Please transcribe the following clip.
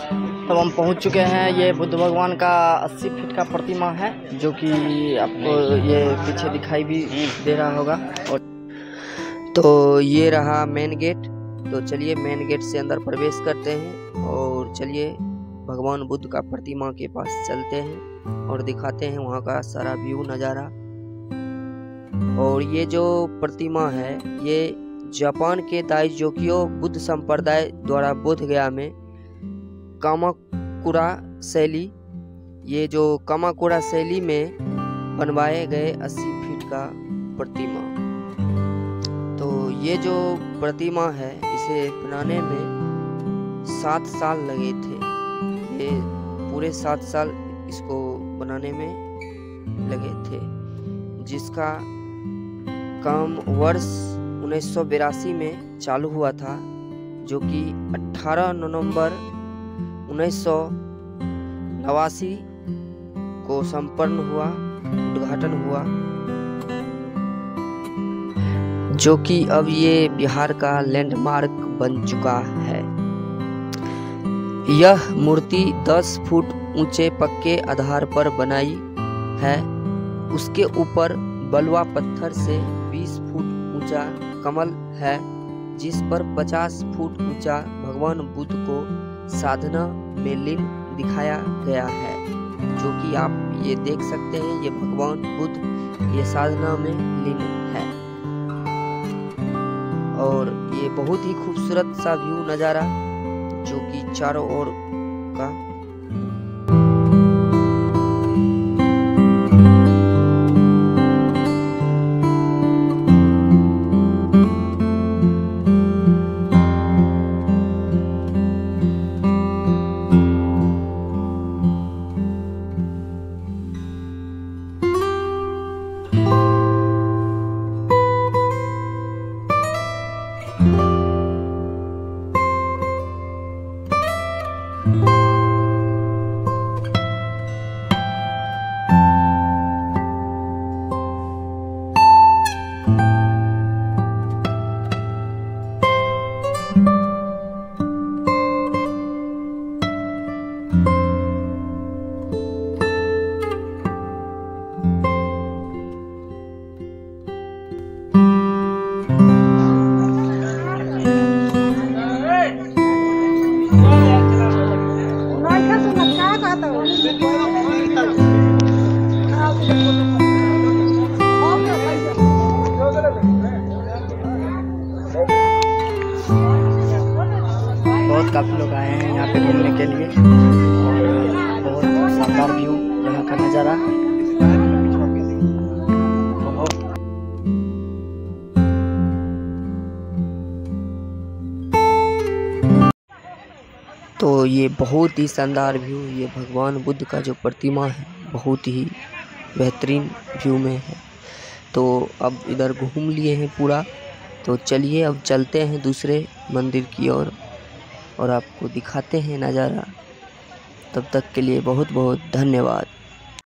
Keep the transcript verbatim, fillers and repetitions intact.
तब हम पहुंच चुके हैं। ये बुद्ध भगवान का अस्सी फीट का प्रतिमा है, जो कि आपको ये पीछे दिखाई भी दे रहा होगा। और तो ये रहा मेन गेट। तो चलिए मेन गेट से अंदर प्रवेश करते हैं और चलिए भगवान बुद्ध का प्रतिमा के पास चलते हैं और दिखाते हैं वहाँ का सारा व्यू नज़ारा। और ये जो प्रतिमा है ये जापान के दाइजोकियो बुद्ध संप्रदाय द्वारा बोध गया में कामाकुरा शैली ये जो कामाकुरा शैली में बनवाए गए अस्सी फीट का प्रतिमा। तो ये जो प्रतिमा है इसे बनाने में सात साल लगे थे। ये पूरे सात साल इसको बनाने में लगे थे, जिसका काम वर्ष उन्नीस सौ बिरासी में चालू हुआ था, जो कि अठारह नवंबर उन्नीस सौ नवासी को संपन्न हुआ उद्घाटन हुआ, जो कि अब ये बिहार का लैंडमार्क बन चुका है। यह मूर्ति दस फुट ऊंचे पक्के आधार पर बनाई है। उसके ऊपर बलुआ पत्थर से बीस फुट ऊंचा कमल है, जिस पर पचास फुट ऊंचा भगवान बुद्ध को साधना में लीन दिखाया गया है, जो कि आप ये देख सकते हैं। ये भगवान बुद्ध ये साधना में लीन है और ये बहुत ही खूबसूरत सा व्यू नज़ारा, जो कि चारों ओर का बहुत काफ़ी लोग आए हैं यहाँ पे घूमने के लिए और बहुत शानदार व्यू यहाँ का नज़ारा। तो ये बहुत ही शानदार व्यू, ये भगवान बुद्ध का जो प्रतिमा है बहुत ही बेहतरीन व्यू में है। तो अब इधर घूम लिए हैं पूरा, तो चलिए अब चलते हैं दूसरे मंदिर की ओर और, और आपको दिखाते हैं नज़ारा। तब तक के लिए बहुत बहुत धन्यवाद।